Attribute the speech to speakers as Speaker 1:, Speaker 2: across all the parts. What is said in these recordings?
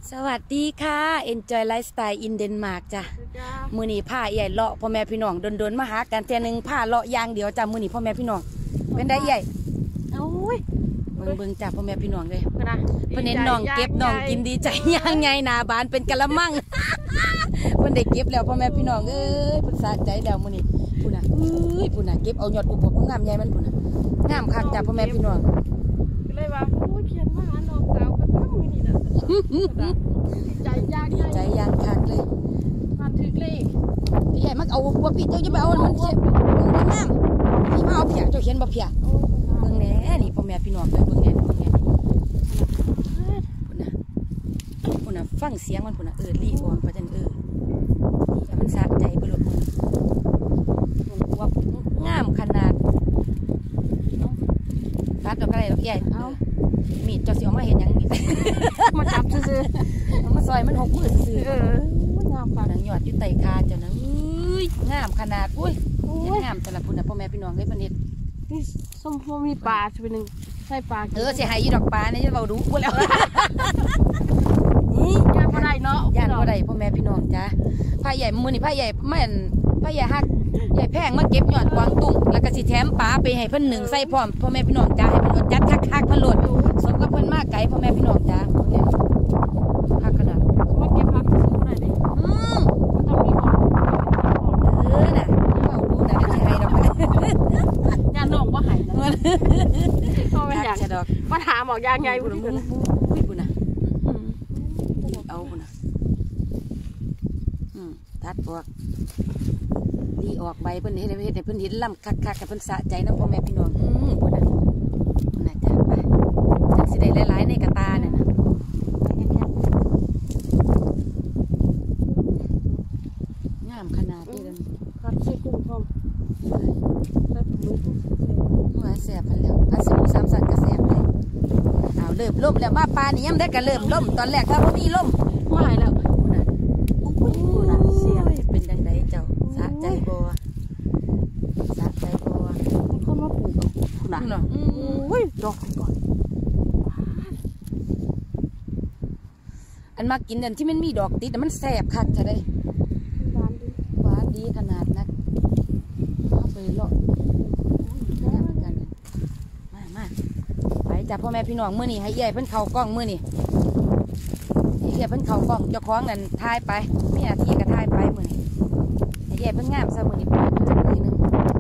Speaker 1: สวัสดีค่ะ Enjoy Lifestyle in Denmark จ้ะมือนีผ้าใหญ่เลาะพ่อแม่พี่น้องโดนมาหากันแต่หนึ่งผ้าเลาะยางเดียวจ้ะมือนีพ่อแม่พี่น้องเป็นได้ใหญ่
Speaker 2: โอ้ย
Speaker 1: เบิ่งจ้ะพ่อแม่พี่น้องเลยเพิ่นเน้นน้องเก็บน้องกินดีใจย่างไงนาบานเป็นกะละมังเพิ่นได้เก็บแล้วพ่อแม่พี่น้องเอ้ยเพิ่นสะใจแล้วมือนีพูน่ะพูน่ะเก็บเอายอดอุบผมงามใหญ่มันพูน่ะงามคักจ้ะพ่อแม่พี่น้อง
Speaker 2: ก็เลยว่าโอ้ยเขียนว่าน้องสาวก็ทั้งมือนี่นะดีใจย่าง
Speaker 1: คักเลย
Speaker 2: มาถึงเลย
Speaker 1: พี่ใหญ่มักเอาว่าพี่เจ้าจะไปเอามันเสียมันงามพี่มาเอาเพียเจ้าเขียนบ่เพียเบิ่งแหน่นี่พ่อแม่พี่น้องเลยเบิ่งแหน่พุ่นน่ะฟังเสียงมันพุ่นน่ะรีออนประจันนี่มันสะใจไปหมดว่างามขนาดตัดดอกอะไรดอกใหญ่เอามีดเจ้าสิเอามาเห็นยังมีด
Speaker 2: มาจับซื่อ
Speaker 1: ๆมาซอยมันหกมือซื่
Speaker 2: องามค่ะ
Speaker 1: หนังหยอดอยู่ไตคาเจ้านะงามขนาดอุ้ยงามแต่ละพุ่นน่ะพ่อแม่พี่น้องเลยเพิ่นเฮ็ด
Speaker 2: นี่ส้มพวมีปลาจะเป็นหนึ่งใส่ปลา
Speaker 1: สิให้ยี่ดอกปลาเนี่ยจะเราดูพูดแล้ว
Speaker 2: ย่านบ่ได้เนาะ
Speaker 1: ย่านบ่ได้พ่อแม่พี่น้องจ้าผ้าใหญ่มือนี่ผ้าใหญ่แม่นผ้าใหญ่ฮักใหญ่แพงมาเก็บยอดกวางตุ้งแล้วก็สิแถมปลาไปให้เพิ่นหนึ่งใส่พร้อมพ่อแม่พี่น้องจ้าให้เพิ่นจัดคักๆเพิ่นโหลดสมกับเพิ่นมากไก่พ่อแม่พี่น้องจ้าฮักขนาด
Speaker 2: มาเก็บผักซื้อบ่ได้เด้ต้องมีของ
Speaker 1: น่ะเอาดูน่ะสิให้ดอก
Speaker 2: ย่านน้องบ่ให้นะพอเป็นอย่าง
Speaker 1: ดอก
Speaker 2: มาถามบอกยางไงพุ่น
Speaker 1: พุ่นน่ะเอาพุ่นน่ะตัดพวกดีออกใบเพิ่นเฮ็ดให้เพิ่นเห็นลำคักๆกับเพิ่นสะใจนะพ่อแม่พี่น้องพุ่นน่ะจ้ะไปจังสิได้หลายๆในกระตาเนี่ยนะงามขนาดนี้เลย
Speaker 2: ผัดใส่กุ้งพร้อมใส่ปู
Speaker 1: หัวแสบพันแล้วอันสิบสามสันกระแสบเลยเอาเริ่มล่มแล้วว่าปลานี่ยังได้กระเริ่มล่มตอนแรกถ้าพ่มีล่ม
Speaker 2: ไม่แล้ว
Speaker 1: เสียเป็นดังใดเจ้าสะใจบัวสะใจบัว
Speaker 2: คนมาปลูกคุณน่ะดอกก่อน
Speaker 1: อันมากินอันที่มันมีดอกติดแต่มันแสบคักจะได้หวานดีขนาดนักเอาไปเลาะมาไปจับพ่อแม่พี่น้องมื้อนี่ให้ใหญ่เพิ่นเข่ากล้องมื้อนี่ใหญ่เพิ่นเข่ากล้องเจ้าของนั่นทายไปมีหน้าที่ก็ทายไปมื้อนี่ใหญ่เพิ่นงามซะมื้อนี่ปลาจักมือนึง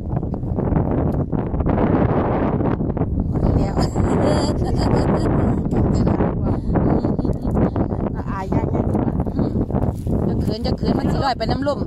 Speaker 1: แล้ว
Speaker 2: อายยาก
Speaker 1: จะเขินมันสิลอยไปน้ำลม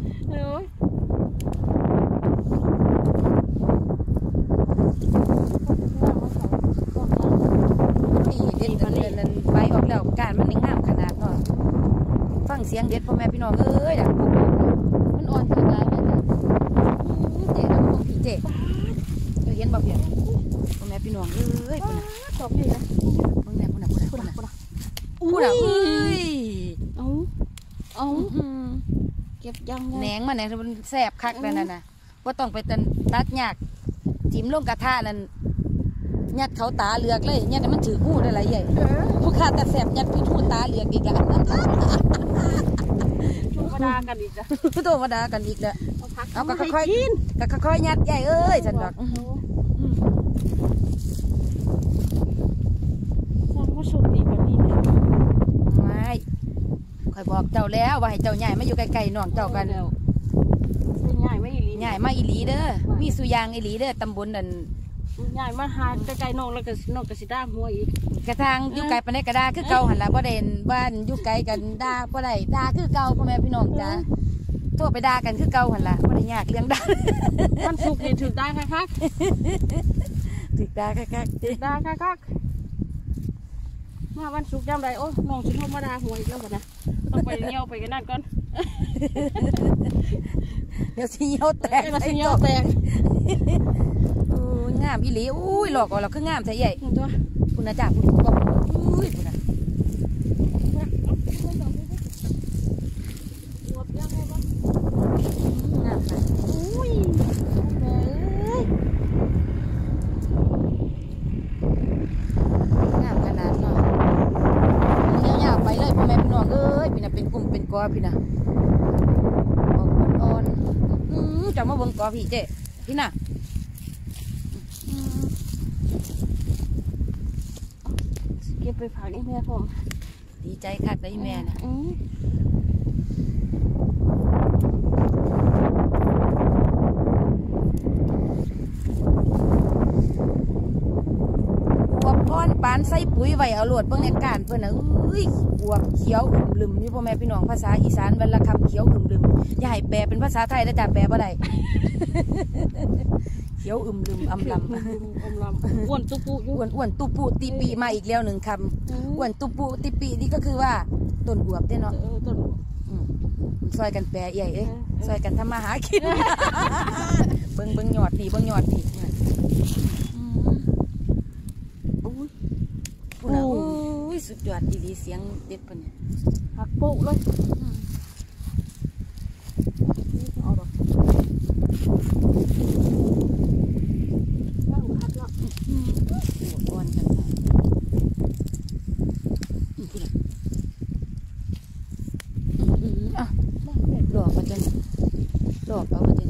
Speaker 1: ใบออกแล้วการมันงามขนาดเนาะฟังเสียงเด็ดพ่อแม่พี่น้องเอ้ยดังปุ๊บมันอ่อนขนาดนี้เจ๊น้ำพี่เจ๊เห็นบ่เพียงพ่อแม่พี่น้องเอ้ย
Speaker 2: ตอบดีนะ
Speaker 1: มึงแม่พูดเอ้ย
Speaker 2: เอาเก็บยัง
Speaker 1: แหนงมันเนี่ยมันแสบคักเลยนั่นน่ะว่าต้องไปตัดหยากจิ้มลงกระทะนั่นยัดเขาตาเหลือกเลยยัดมันถือหูได้หลายใหญ่ผู้ข้าแต่แสบยัดพี่ทูตาเหลือกอีกแล้ว
Speaker 2: มาดากันอีกแล้ว
Speaker 1: ตัวมาดากันอีกแล้วเอาก็ค่อยยัดใหญ่เอ้ยฉันบอก
Speaker 2: ฉันก็สุดดีแบบนี้เลย
Speaker 1: ไม่คอยบอกเจ้าแล้วว่าให้เจ้าใหญ่มาอยู่ไกลๆน้องเจ้ากัน
Speaker 2: ใหญ่ไม่อีหลี
Speaker 1: ใหญ่มาอีหลีเด้อมีสุยางอีหลีเด้อตำบลนั่น
Speaker 2: ใหญ่มาหาไกลๆน้องแล้วก็น้องก็สิด้าหัวอีก
Speaker 1: กระทางอยู่ไกลปานใดก็ได้คือเก่าหันละบ่ได้บ้านอยู่ไกลกันด่าบ่ได้ด่าคือเก่าพ่อแม่พี่น้องจ้าโทรไปด่ากันคือเก่าหันละบ่ได้ยากเลี้ยงด่า
Speaker 2: มันสุกนี่ถือด่าคัก
Speaker 1: ถือด่าคัก
Speaker 2: ด่าคักมาวันสุกย่ำไรโอ้น้องสิโทรมาด่าหัวอีกแล้วบ่นะต้องไปเงี้ยวไปกันนั่นก่อน
Speaker 1: เดี๋ยวสิเงี้ยวแตกงามอีหลีอุ้ยหลอกเราคืองามใช่ใหญ่คุณอาจารย์คุณบอกอุ้ยคุณนะงามค่ะ
Speaker 2: อุ้ย
Speaker 1: งามขนาดเนาะยาวๆไปเลยพ่อแม่พี่น้องเอ้ยพี่น่ะเป็นกลุ่มเป็นกอพี่น่ะออกอ่อนๆจะมาเบิ่งกอพี่เจ๊พี่น่ะ
Speaker 2: เก็บไปผักอีแม่ผม
Speaker 1: ดีใจคักได้แม่น่ะปานใส่ปุ๋ยไว้เอาโลดเบิ่งในการเพิ่นน่ะเอ้ยบวบเขียวอึมลึมนี่พ่อแม่พี่น้องภาษาอีสานวันละคำเขียวอึมลึมอย่าให้แปลเป็นภาษาไทยแล้วจ้ะแปลบ่ได้ เขียวอึมลึมอำลำ
Speaker 2: อ้วนตุปู
Speaker 1: อ้วนตุปูติปีมาอีกแล้วหนึ่งคำอ้วนตุปูติปีนี่ก็คือว่าต้นบวบเด้เนาะ
Speaker 2: ต้น
Speaker 1: ซอยกันแปลใหญ่ซอยกันทำมาหากิน เบิ่งหยอดนี่เบิ่งหยอดนี่อุ้ยสุดยอดดีเสียงเด็ดปะเนี่ย
Speaker 2: หักโป๊กเลยเอาดอกว่างหักแล้ว
Speaker 1: อ่อนกันอ่ะหลอกมาจนหลอกเอามาจน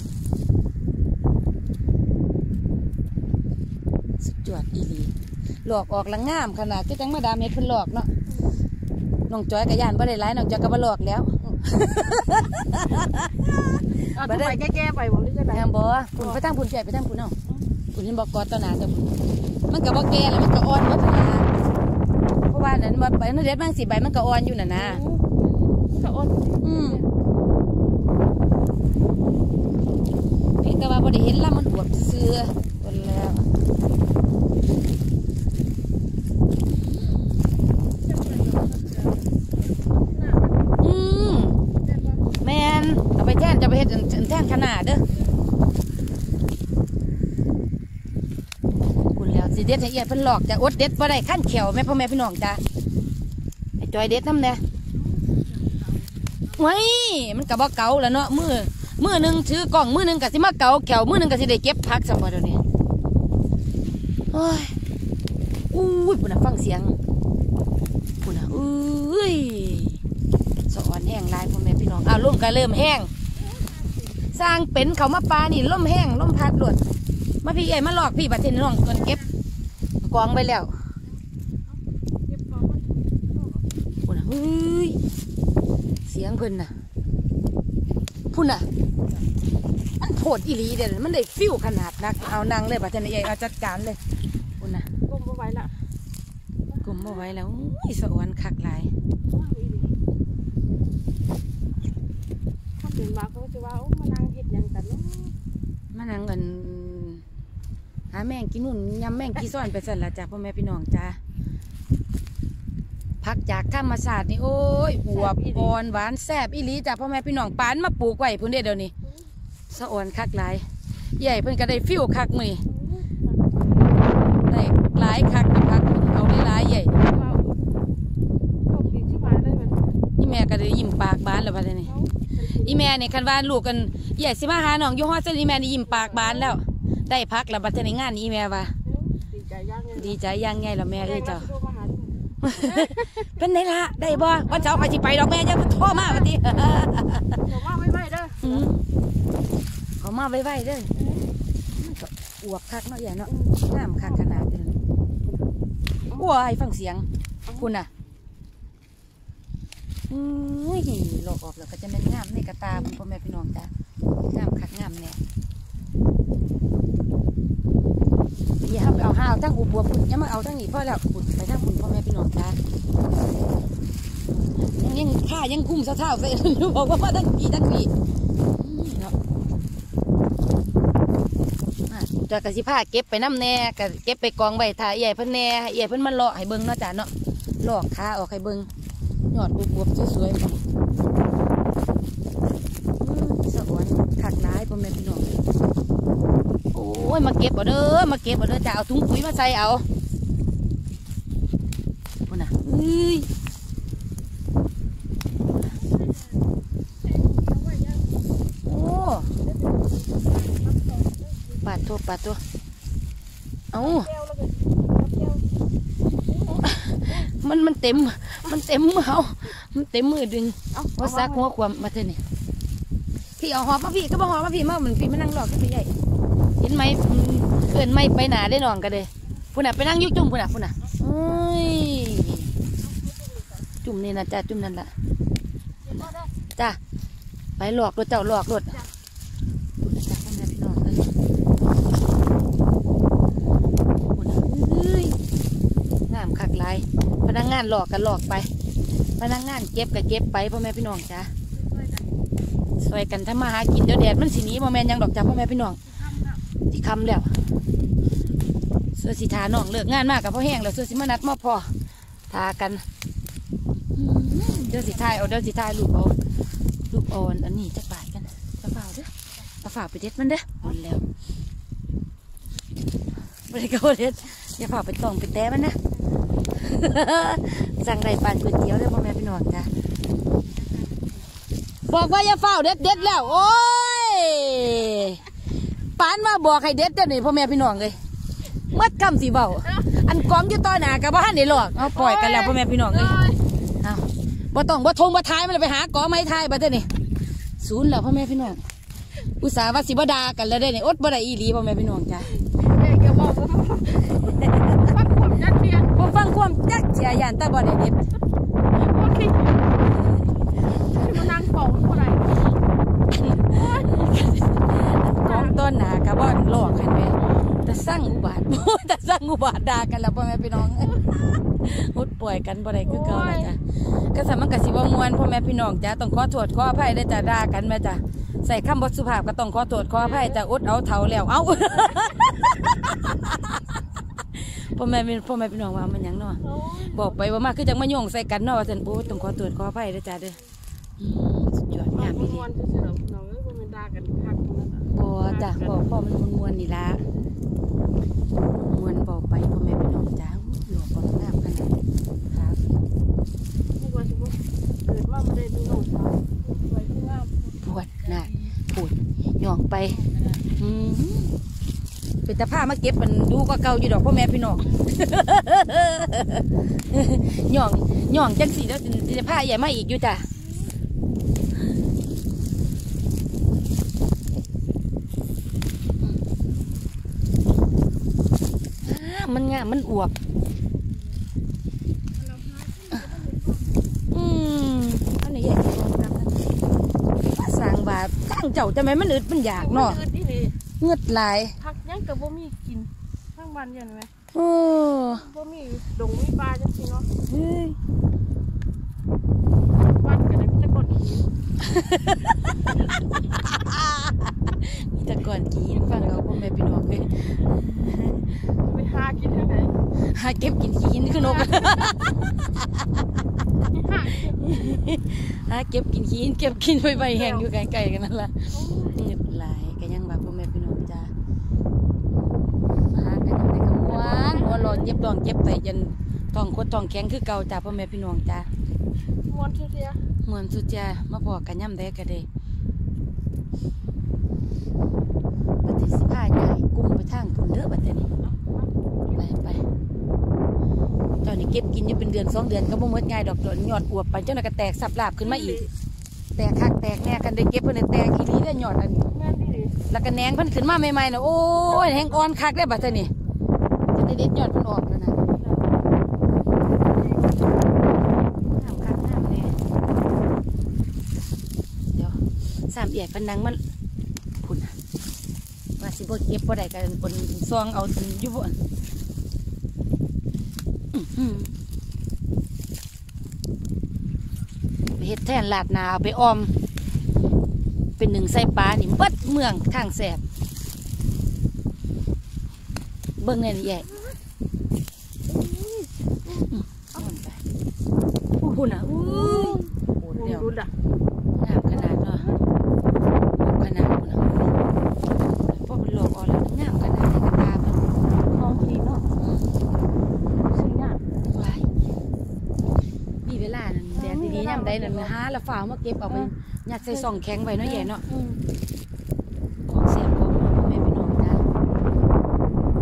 Speaker 1: สุดยอดอีหลีหลอกออกละงามขนาดที่จังมาดามเฮ็ดเพิ่นหลอกเนาะน้องจอยกับย่านบ่ได้หลายน้องจอยก็บ่หลอกแล้ว
Speaker 2: บ่ได้แก้ไปบ่ได้จังได๋
Speaker 1: แม่บ่คุณไปทางพุ่นใหญ่ไปทางพุ่นเนาะคุณเห็นบ่กอดต่อหน้าเจ้ามันก็บ่แก่แล้วมันก็อ่อนหมดนะเพราะว่านั้นบ่ไปนั่นเด็ดบางสิใบมันก็อ่อนอยู่น่ะนะ
Speaker 2: ก็อ่อน
Speaker 1: เพียงแต่ว่าบ่ได้เห็นลำมันอวบซื่อต้นแล้วแมนเอาไปแท่นจะไปเฮ็ดแท่นขนาดเด้อคุณแล้วสิเด็ดให้เอียดเพิ่นหลอกจะอดเด็ดบ่ได้ขั้นเขียวแม่พ่อแม่พี่น้องจ้าไอ้จอยเด็ดน้ำเนี่ยไว้มันกับว่าเก่าแล้วเนาะมือหนึ่งถือกล่องมือหนึ่งกับสิมาเก่าเขียวมือหนึ่งกับสิได้เก็บพักสมบัติเดี๋ยวนี้โอ้ยอุ้ยปุ่นฟังเสียงปุ่นอุ้ยสะอ่อนแห้งลายพ่อแม่พี่น้องลมก็เริ่มแห้งสร้างเป็นเขามาปลานี่ล่มแห้งล่มพัดหลุดมาพี่ใหญ่มาหลอกพี่บัดเทนน้องก่อนเก็บกองไปแล้วปุ่นอุ้ยเสียงเพิ่นน่ะพุ่นน่ะอันโผดอีหลีเดี๋ยวมันได้ฟิวขนาดนักเอานางเลยบัดเทนใหญ่เอาจัดการเลยพุ่นน่ะ
Speaker 2: กลมบ่ไหวละ
Speaker 1: กลมบ่ไหวแล้วอุ้ยสะอ่อนคักหลาย
Speaker 2: เห็นมาเขาจะว่ามานั่งเห็ดยังกันเนาะ
Speaker 1: มานั่งกันหาแมงกินนุ่นยำแมงกิซ่อนไปสั่นละจ้าพ่อแม่พี่น้องจ้าพักจากธรรมศาสตร์นี่โอ้ยอวบอ่อนหวานแซ่บอีหลีจ้าพ่อแม่พี่น้องปานมาปลูกไว้พุ่นเดี๋ยวนี้สะอ่อนคักหลายใหญ่เพิ่นก็ได้ฟิวคักมือได้หลายคักนะพักเอาได้หลายใหญ่นี่แม่ก็ได้ยิ้มปากบานแล้วพัดนี่อีแม่เนี่ยคันว่าลูกกันใหญ่สิมาหาน้องอยู่ฮอดเส้นอีแม่นี่ยิ้มปากบานแล้วได้พักแล้วบัดนี้งานอีแม่ว่าดีใจย่างไงล่ะแม่เอ้ยเจ้าเป็นไงล่ะได้บ่วันเสาร์ไปสิไปดอกแม่จะโทรมาวันนี้
Speaker 2: เขามาไว้เด้อ
Speaker 1: เขามาไว้เด้ออวบคักเนาะใหญ่เนาะงามคักขนาดนี้ว้ายฟังเสียงคุณน่ะหลอกออกแล้วก็จะเป็นงามในกระตาพ่อแม่พี่น้องจ้างามคักงามเนี่ยอย่าเอาห้าวทั้งอุบวบอย่ามาเอาทั้งนี้พ่อแล้วขุดไปทั้งขุดพ่อแม่พี่น้องจ้ายังข้ายังคุ้มเท่าๆใส่บอกว่าทั้งปีเนาะจะกระสิผ้าเก็บไปน้ำแน่กระเก็บไปกองใบถ่ายใหญ่เพิ่นแน่ใหญ่เพิ่นมันหลอกให้เบิ้งเนาะจ้าเนาะหลอกขาออกให้เบิ้งยอดบวบสวยๆสะอ่อนขักร้ายพ่อแม่พี่น้องโอ้ยมาเก็บเอาเด้อจะเอาถุงปุ๋ยมาใส่เอาพุ่นน่ะโอ้ปาดตัวเอามันเต็มเอาเต็มมือดึงว่าซักหัวความมาเถอะนี่พี่เอาหอบมาพี่ก็บ่หอบมาพี่มาเหมือนพี่มานั่งรอกันพี่ใหญ่เห็นไหมเกินไม่ไปหนาได้นอนกันเลยพุ่นน่ะไปนั่งยุกจุ่มพุ่นน่ะจุ่มนี่นะจ้าจุ่มนั่นแหละจ้าไปหลอกรถเจ้าหลอกรถพุ่นน่ะจ้าพ่อแม่พี่น้องเลยพุ่นน่ะงามคักลายพนักงานหลอกกันหลอกไปพนักงานเก็บก็เก็บไปพ่อแม่พี่น้องจ้าซอยกันทำมาหากินเดี๋ยวแดดมันสีนี้พ่อแม่ยังดอกจ้าพ่อแม่พี่น้องที่คำแล้วเสื้อสีทาน้องเลิกงานมากกับพ่อแห้งแล้วเสื้อสีมานัดมาพอทากันเดี๋ยวสีทายเอาเดี๋ยวสีทายลูกเอาอันนี้จะบาดกันจะฝ่าเด้อจะฝ่าไปเด็ดมันเด้อหมดแล้วบริการเด็ดอย่าฝ่าไปต้องไปแต้มันนะสั่งไรปานก๋วยเตี๋ยวเด้อพ่อแม่พี่น้องจ้าบอกว่าอย่าฝ่าเด็ดแล้วโอ้ยปานว่าบอกให้เด็ดเด้อนี่พ่อแม่พี่น้องเลยมัดคำสีเบาอันกองอยู่ต่อหน้ากับบ้านนี่หรอกเอาปล่อยกันแล้วพ่อแม่พี่น้องเลยเอาบ่ต้องบ่ทงบ่ทายมันไปหากอไม้ทายบ่เด้อนี่ศูนย์แล้วพ่อแม่พี่น้องอุตส่าห์ว่าสิบ่ดากันแล้วได้นี่อดบ่ได้อีหลีพ่อแม่พี่น้องจ้ะฟังความจักเจียยันตาบ่ได้เด็ด
Speaker 2: มานั่งกองเท่าไหร่
Speaker 1: กองต้นหนากับบ่หลอกกันไหมแต่สร้างอุบาทด่ากันแล้วพ่อแม่พี่น้องอดป่วยกันบ่ได้คือเก่าแล้วจ้ะก็สามันกสิบ่มวนพ่อแม่พี่น้องจ้ะต้องขอโทษขออภัยได้จ้ะด่ากันแม่จ้ะใส่คำบทสุภาพก็ต้องขอโทษขออภัยจ้ะอดเอาเท่าแล้วเอาพ่อแม่พี่น้องว่ามันยังเนาะบอกไปว่ามาคือจังมาโยงใส่กันเนาะว่าท่านปู่ต้องขอโทษขออภัยได้จ้ะเด้อสุดยอดงามดีบ่จ้ะบอกพ่อมันมวนนี่ละมวนบอกไปพ่อแม่พี่น้องจ้าหลวงพ่องามขนาดครับ
Speaker 2: เกิดว่าไม่ได้ดูน้องสาวไว้ที่งาม
Speaker 1: ปวดหนักปวดหย่องไปเป็นตาผ้ามาเก็บมันดูก็เก่าอยู่ดอกพ่อแม่พี่น้องหย่องจังสีแล้วจะผ้าใหญ่มาอีกอยู่จ้ะมันงามมันอวบอันนี้ใหญ่สั่งบาทตั้งเจ้าจะไหมมันอึดมันอยากเนาะเงือดลาย
Speaker 2: พักยังกับบ่มีกินทั้งวันยังไหม
Speaker 1: บ่
Speaker 2: มีดงมีปลาจังสิเนาะวันกันเลยมีตะกอนขี
Speaker 1: มีตะกอนขีฟังเราพ่อแม่พี่น้องเลย
Speaker 2: ไปหากินที่ไหน
Speaker 1: หาเก็บกินขี้นี่คือนกหาเก็บกินขี้เก็บกินใบแห้งอยู่ไกลๆกันนั่นแหละนี่หลายก็ยังแบบพ่อแม่พี่น้องจ้าหากันยังไงกันหัวรอเจ็บดองเจ็บใส่จนท้องคดท้องแข็งคือเก่าจ้าพ่อแม่พี่น้องจ้าม
Speaker 2: วนสุดจ้าม
Speaker 1: วนสุดจ้ามาพอกันย่ำได้กันเลยปฏิสิผ้าใหญ่กุ้งไปทางพุ่นเด้อบัดนี้ไปตอนนี้เก็บกินอยู่เป็นเดือน2 เดือนก็บ่หมดง่ายดอกหยอดอวบไปเจ้าหน้าก็แตกสับลาบขึ้นมาอีกแตกคักแตกแน่กันได้เก็บเพิ่นแตกอีหลีได้หยอดอันนี้แล้วก็แหนงเพิ่นขึ้นมาใหม่ๆนะโอ้ยแหงอ่อนคักได้บัดนี้จะได้เด็ดหยอดเพิ่นออกแล้วนะน้ำคักน้ำแน่เดี๋ยว3 เอียดพนังมันพุ่นว่าสิบ่เก็บบ่ได้กันปนซองเอาอยู่บ่ไปเฮ็ดแทนลาดนาเอาไปออมเป็น1 ใส่ปลานี่เบิดเมืองข้างแสบเบิ่งแน่นี่ใหญ่พุ่นน่ะอุ้ยโอ้เดี๋ยวงามขนาดเนาะขนาดพุ่นน่ะพอเป็นโลกออกแล้วงามขนาดนี้ก็ตาเป็นมองดีเนาะสวยงามมีเวลานั่นแดดดีๆยามใดนั่นหาแล้วฝ่ามาเก็บเอาไปยัดใส่ซ่องแข็งไว้เนาะใหญ่เนาะของเสียบของพ่อแม่พี่น้องจ้า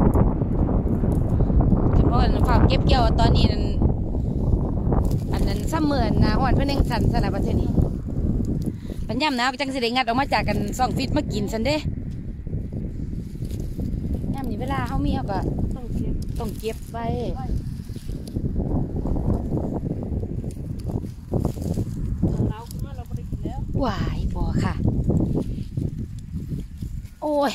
Speaker 1: เพราะว่าฝ่าเก็บเกี่ยวตอนนี้นั่นอันนั้นซ้ำเหมือนนะห่อนเพื่อนเองสันสลับประเทศนี้ปัญญามหนาวจังสิได้งัดออกมาจากกัน2 ฟิตมากินสันเด้ย่ำนี่เวลาเขามีเขาก็ต้องเก็บไปหวายบ่ค่ะโอ้ย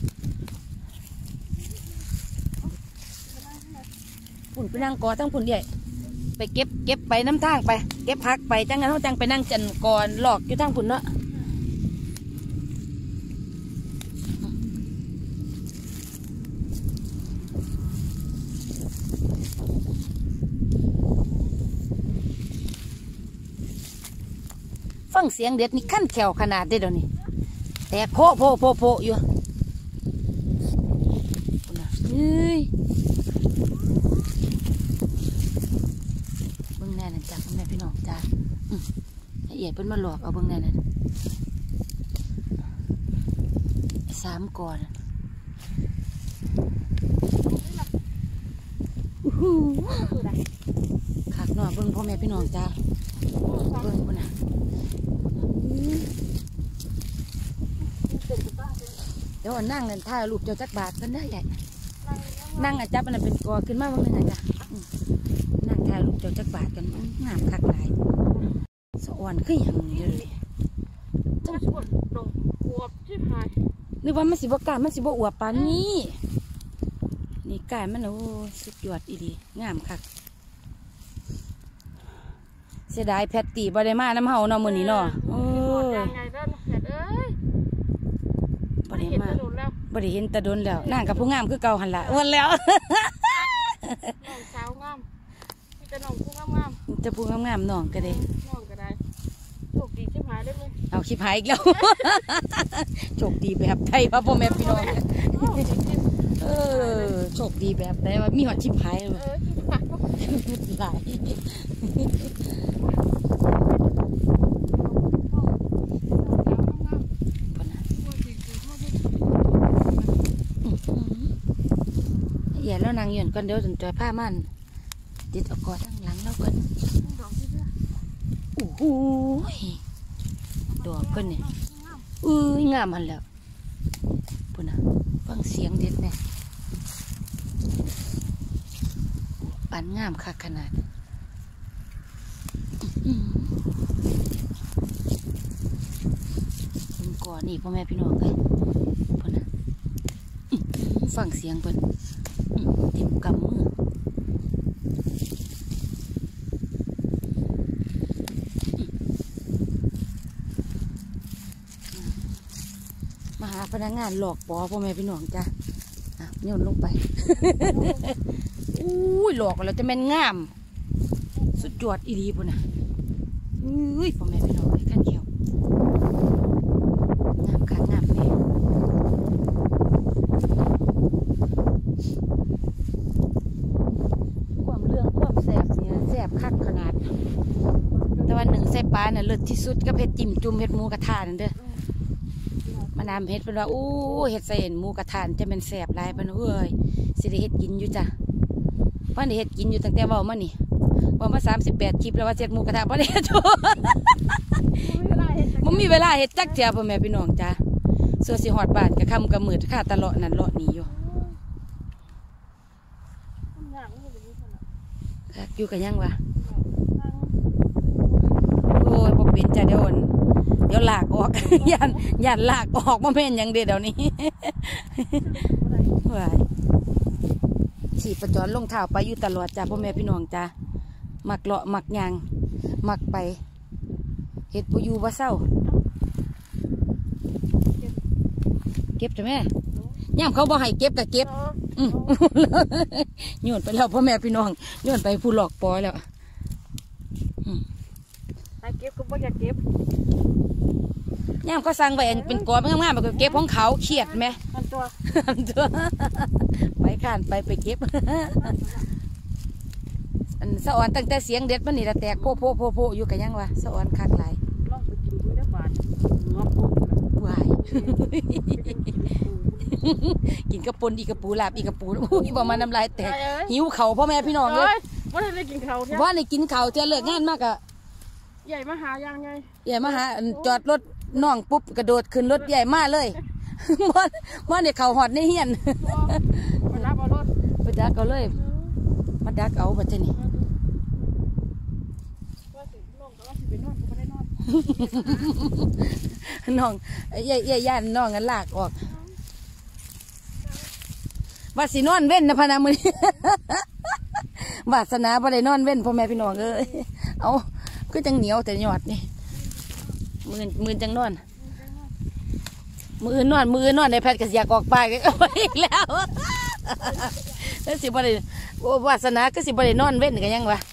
Speaker 1: ผุ่นไปนั่งกอทั้งผุ่นใหญ่ไปเก็บไปน้ำทางไปเก็บพักไปจังงั้นเขาจังไปนั่งจันก่อนหลอกอยู่ทั้งผุ่นเนาะฟังเสียงเด็ดนี่ขั้นแขวขนาดได้เดี๋ยวนี้แต่โพอยู่เฮ้ยเบิ้งแน่นั่นจ้ะแม่พี่น้องจ้าละเอียดเป็นมาหลอกเอาเบิ้งแน่นั่น3 ก่อนขักหน่อเบิ้งพ่อแม่พี่น้องจ้าเบิ้งคนน่ะเดี๋ยวนั่งเงินท่าลูกเจ้าจักบาทกันได้ใหญ่นั่งจับมันเป็นกอขึ้นมาบ้างนึงจ้ะนั่งท่าลูกเจ้าจักบาทกันงามคักหลายสวรรค์ขึ้นอย่างนี้เลยนึกว่ามันสิบกามันสิบอวบปานนี้นี่กายมันโอ้สุดยอดอีดีงามคักเสียดายแพตตี้บ่ได้มาน้ำเฮาเนาะมื้อนี้เนาะบ่ได้มาบ่ได้เห็นตะดนแล้วนั่งกับผู้งามคือเก่าหันละอ้วนแล้ว
Speaker 2: น้องสาวงามมีแต่น้องผู้งาม
Speaker 1: จะผู้งามน้องก็ได้
Speaker 2: น้องก็ได้โชคดีชิบหายได้ไหม
Speaker 1: เอาชิบหายอีกแล้วโชคดีแบบไทยพ่อแม่พี่น้องโชคดีแบบไหนว่ามีหอดชิบหายเลยหลายอย่าแล้วนางยืนก่อนเดี๋ยวจนจอยผ้ามันติดเอากอดทั้งหลังแล้วก่อนโอ้โหดอกเพิ่นเนี่ยงามหันแล้วปุ่นนะฟังเสียงเด็ดเนี่ยปานงามคักขนาดเป็นก่อนี่พ่อแม่พี่น้องเลยปุ่นนะฟังเสียงเพิ่นเต็มกำมือมาหาพนักงานหลอกปอพ่อแม่พี่น้องจ้ะโยนลงไปอุ้ยหลอกแล้วจะแม่นงามสุดยอดอีดีปุ่นนะอุ้ยพ่อแม่พี่น้องเลยขั้นเขียวงามคักงามแม่ความแสบนี่แสบคักขนาดแต่วันหนึ่งแสบปลาเนี่ยเลิศที่สุดก็เผ็ดจิ้มจุ่มเห็ดหมูกระทะนั่นเด้อมานำเห็ดเป็นว่าโอ้เห็ดใส่หมูกระทะจะเป็นแสบลายเป็นเอ้ยสิได้เห็ดกินอยู่จ้ะเพราะได้เห็ดกินอยู่ตั้งแต่ว่ามานี่ว่ามา38 คลิปแล้วว่าเจ็ดหมูกระทะเพราะได้โชว์มันมีเวลาเห็ดจักเจ้าพ่อแม่พี่น้องจ้ะส่วนสิหอดบ้านกับคำกับมืดข้าตลอดนั่นเลาะนี่อยู่กันยังวะโอ้ยพอเป็นจะเดี๋ยวหลากออก ยันหลากออกมาเป็นยังเดี๋ยวนี้ว้ายฉีดประจรลงเท้าไปอยู่ตลอดจ้าพ่อแม่พี่น้องจ้ามักเลาะมักยางมักไปเห็ดปูยูว่าเศร้าเก็บจ้ะแม่ย่ำเขาบอกให้เก็บก็เก็บโยนไปแล้วพ่อแม่พี่น้องโยนไปผู้หลอกปอยแล้ว
Speaker 2: เก็บก็บ่อยากเก็บ
Speaker 1: ย่ำก็สั่งไปเป็นกอเป็นงามๆแบบเก็บของเขาเขียดไหมตัวไปข้านไปเก็บอันสะออนตั้งแต่เสียงเด็ดมันนี่ละแตกโพอยู่กันยังวะสะออนคักหลาย
Speaker 2: ลองไปกินดูได้บาทงอปู
Speaker 1: วายกินกระปุนอีกกระปูลาบอีกกระปูอุ้ยบอกมาน้ำลายแตกหิวเข่าพ่อแม่พี่น้องเลย
Speaker 2: ว่าได้กินเข่า
Speaker 1: ว่าได้กินเข่าจะเลิกงานมากอะ
Speaker 2: ใหญ่มาหายังไง
Speaker 1: ใหญ่มาหาจอดรถน้องปุ๊บกระโดดขึ้นรถใหญ่มาเลยมันเนี่ยเขาหอดในเฮียน
Speaker 2: มาดักเอารถ
Speaker 1: ไปดักเอาเลยมาดักเอาบัดนี้น้องใหญ่ย่านน้องกันลากออกว่าสินอนเว้นนะพนามือวาสนาบ่ได้นอนเว้นพ่อแม่พี่น้องเอ้ยเอาก็จังเหนียวแต่หยอดนี่มือจังนอนมือนอนในแพทย์ก็อยากออกไปก็อีกแล้วแล้วสิบ่ได้วาสนาก็สิบ่ได้นอนเว้นกันยังวะ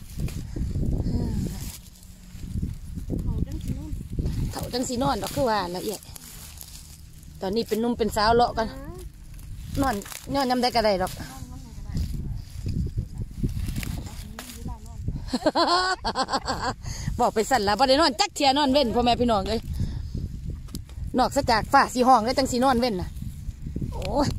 Speaker 1: เท่าจังสินอนดอกคือว่าละเอียดตอนนี้เป็นนุ่มเป็นสาวเลาะกันนอนยำได้ก็ได้ดอกบอกไปสั่นละบ่ได้นอนจักเทียนอนเว้นพ่อแม่พี่น้องเลยนอกจากฝ้าสีห้องแล้วจังสีนอนเว้นน่ะโอ้ย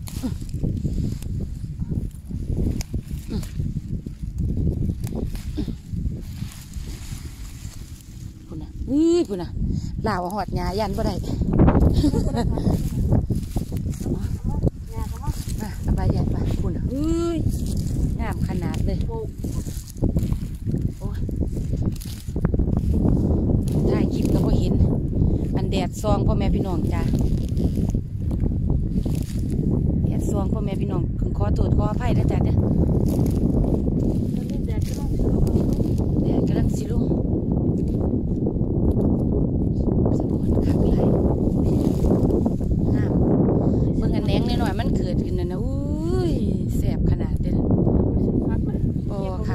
Speaker 1: พุ่นน่ะพุ่นน่ะลาวหอดหญ้ายันบ่ได้ไปใหญ่ไปพุ่นน่ะงามขนาดเลยถ่ายคลิปก็บ่เห็นอันแดดซองพ่อแม่พี่น้องจ้าแดดซองพ่อแม่พี่น้องขอโทษขออภัยนะจ๊ะเด้อแดดกำลังสิลงสะพอนคักไหลน้ำเบิ่งอันแหนงหน่อยมันเกิดขึ้นนะอุ้ยแสบขนาดเด้อโอ้ค่ะ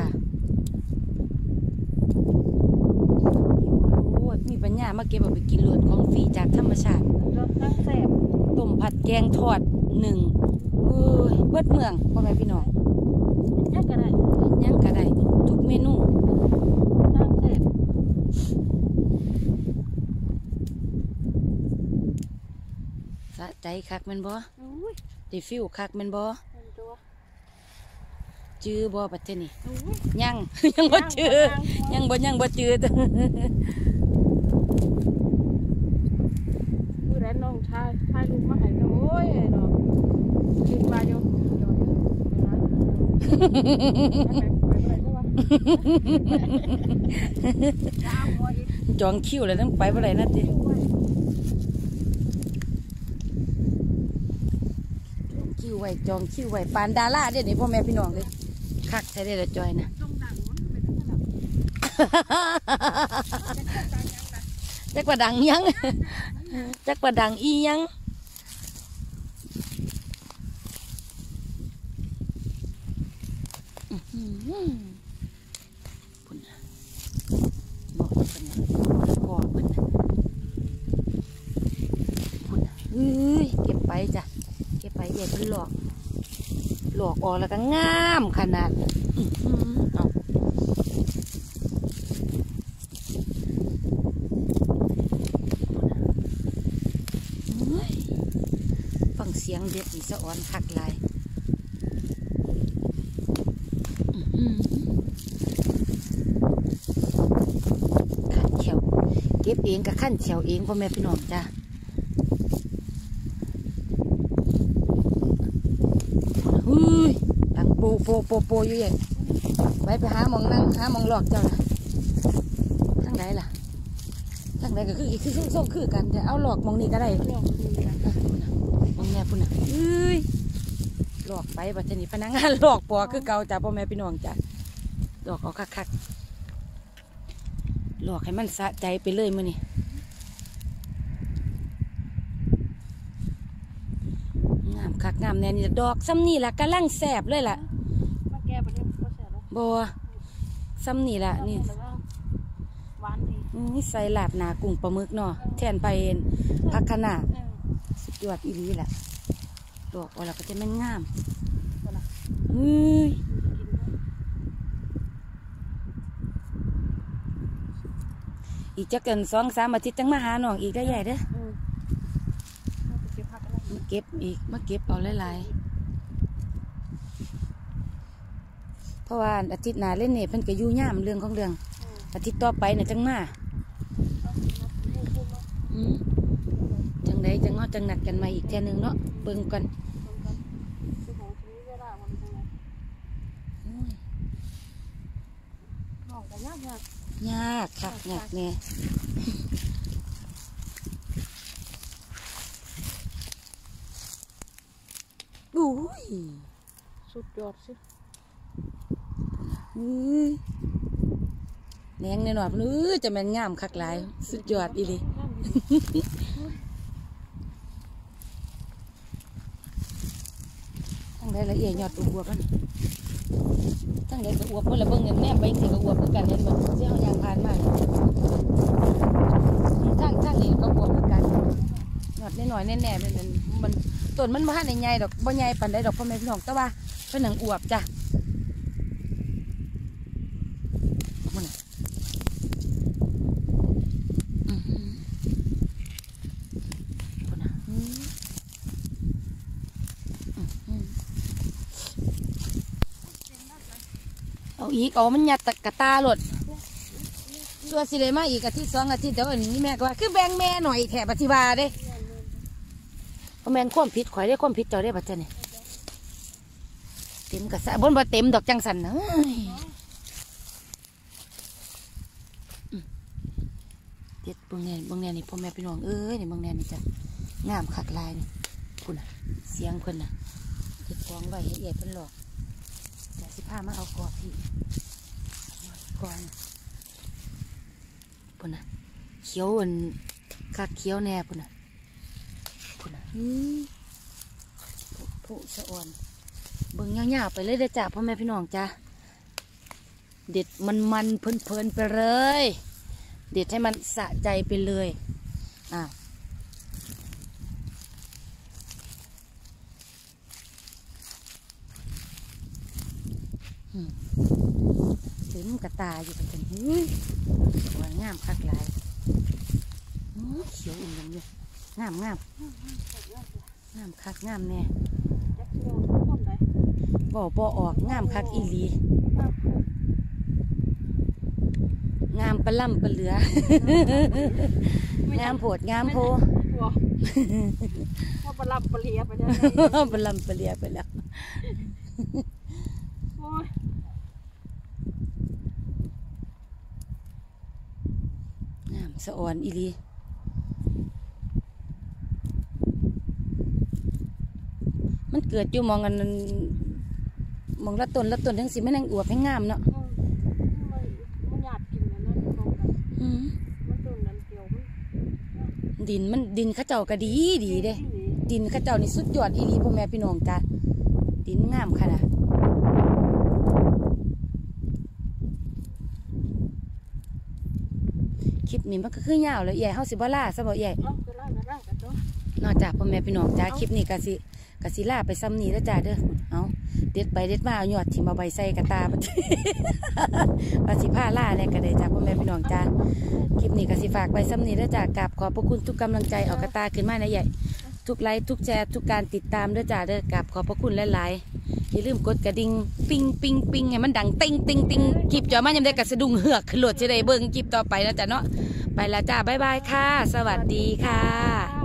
Speaker 1: มีปัญญามาเก็บเอาไปกินโหลดของฟรีจากธรรมชาติ
Speaker 2: ตั้งแสบ
Speaker 1: ต้มผัดแกงทอดเบิดเมืองพ่อแม่พี่น้อง
Speaker 2: ยังก็
Speaker 1: ได้ทุกเมนู
Speaker 2: ตั้งแสบ
Speaker 1: สะใจคักแม่นบ่ได้ฟิวคักแม่นบ่จื้อบ่ปัจจุบันยังบ่จื้อยังบ่จื้อ
Speaker 2: ผู้ใดน้องชายลูกมาให้ก็โอ้ยเนาะคิดว่าอยู่
Speaker 1: จองคิวเลยต้องไปบ่ได้นะจิจองคิวไว้ปานดาราเด้นี่พ่อแม่พี่น้องเลยคักใช้ได้ละจอยนะจักว่าดังยังจักว่าดังอียังพุ่นบอกกันนะบอกกันนะพุ่นเก็บไปจ้ะเก็บไปใหญ่เป็นหลอกออกแล้วก็งามขนาดเอาฟังเสียงเด็ดอีสะอ่อนคักลายขั้นเขียวเก็บเองกับขั้นเขียวเองพ่อแม่พี่น้องจ้าดังโปอยู่อย่างไปหาหมองนั่งหาหมองหลอกเจ้านะทั้งไหนล่ะทั้งไหนก็คือส้มคือกันแต่เอาหลอกมองนี่ก็ได้มองแง่พุ่นน่ะหลอกไปบัดนี้พนักงานหลอกปอคือเก่าจ้าพ่อแม่พี่น้องจ้าหลอกเอาคักหลอกให้มันสะใจไปเลยมื้อนี้งามคักงามแน่นี่ดอกซ้ำนี่ล่ะกำลังแสบเลยล่ะ
Speaker 2: มาแก้ประเด็นก็แสบแล้ว
Speaker 1: บัวซ้ำนี่ล่ะนี่
Speaker 2: หวานดี
Speaker 1: นี่ใส่ลาบหนากุ้งปลาหมึกเนาะแทนไปผักคะน้าสุดยอดอีหลีแหละดอกอะไรก็จะไม่งามอีกจะเกิน2-3 อาทิตย์จังมาหาหนองอีกได้ใหญ่เด้อมาเก็บอีกมาเก็บเอาหลายๆเพราะว่าอาทิตย์หน้าเล่นเนี่ยเพิ่นก็อยู่ย่ามเรื่องของเรื่องอาทิตย์ต่อไปเนี่ยจังมาจังไดจังเฮาจังนัดกันมาอีกแค่นึงเนาะเบิ่งก่อนยากค่ะยากแน่อุ้ย
Speaker 2: สุดยอดสิ
Speaker 1: แหนงแน่นอนจะแม่นงามคักหลายสุดยอดอีหลีทั้งได้ละเอียดยอดอวบกันทั้งได้ก็อวบเพิ่นละเบิ่งแนมไปสิก็อวบคือกันเห็นบ่สิเฮายางผ่านมาทั้งนี้ก็อวบคือกันยอดน้อยๆแน่ๆมันต้นมันบ่ทันได้ใหญ่ดอกบ่ใหญ่ปานใดดอกพ่อแม่พี่น้องแต่ว่าเพิ่นหนังอวบจ้ะเอาอีกเอามันยัดกระตาหลดตัวสิเลยมาอีกอาทิตย์2 อาทิตย์เดี๋ยวนี้แม่ก็ว่าคือแบ่งแม่หน่อยแถบปฏิบัติเด้เพราะแม่นความผิดข่อยได้ความผิดเจ้าได้บัดเจ้าเนี่ยเต็มกระสะบนบ่เต็มดอกจังสันเนยเด็ดบางแน่นี่พ่อแม่พี่น้องเอ้ยนี่บางแน่นี่จ้ะงามขัดลายนี่คุณน่ะเสียงคนน่ะเด็ดฟองไว้ให้ใหญ่เป็นหลอกจะสิผ้ามาเอากรอบพี่ก่อนพุ่นน่ะเขียวอันคักเขียวแน่พุ่นน่ะผู้สะอ่อนเบิ่งยาวๆไปเลยเด้อจ้าพ่อแม่พี่น้องจ้าเด็ดมันเพลินไปเลยเด็ดให้มันสะใจไปเลยถึงกระตาอยู่กันสวยงามคักหลายเขียวอุ่นเลยงามคักงามแน่บ่ออกงามคักอีหลีงามปลาล่ำปลาเหลืองามโผดงามโพ
Speaker 2: ว่าปลาปลาเลียไปแล้ว
Speaker 1: ปลาล่ำปลาเหลือไปแล้วงามสะอ่อนอีหลีมันเกิดอยู่มองกันมองละต้นทั้งสิไม่นั่งอวบให้งามเนาะ
Speaker 2: มันหยาดกินนะมันต้นนั้นเกี่ยว
Speaker 1: ดินข้าเจ้าก็ดีเด้ดินข้าเจ้านี่สุดยอดอีหลีพ่อแม่พี่น้องจ้าดินงามขนาดคลิปนี้มันก็คือยาวเลยใหญ่เฮาสิบ่ล่าซะบ่ใหญ่นอกจากพ่อแม่พี่น้องจ้าคลิปนี้กะสิล่าไปซ้ำนี้แล้วจ้าเด้อเอาเด็ดไปเด็ดมาเอาหยอดที่มาใบใส่กระตาปฏิภาล่าเนี่ยก็ได้จ้าพ่อแม่พี่น้องจ้าคลิปนี้กะสิฝากไปซ้ำนี้แล้วจ้ากราบขอบพระคุณทุกกำลังใจเอากระตาขึ้นมานะใหญ่ทุกไลค์ทุกแชร์ทุกการติดตามด้วยจ้าเด้อกราบขอบพระคุณหลายๆอย่าลืมกดกระดิ่งปิ้งให้มันดังติ้งคลิปจ่อมันยังได้กระสะดุ้งเหือกขึ้นโหลดจะได้เบิ้งคลิปต่อไปนะจ้าเนาะไปแล้วจ้าบ๊ายบายค่ะสวัสดีค่ะ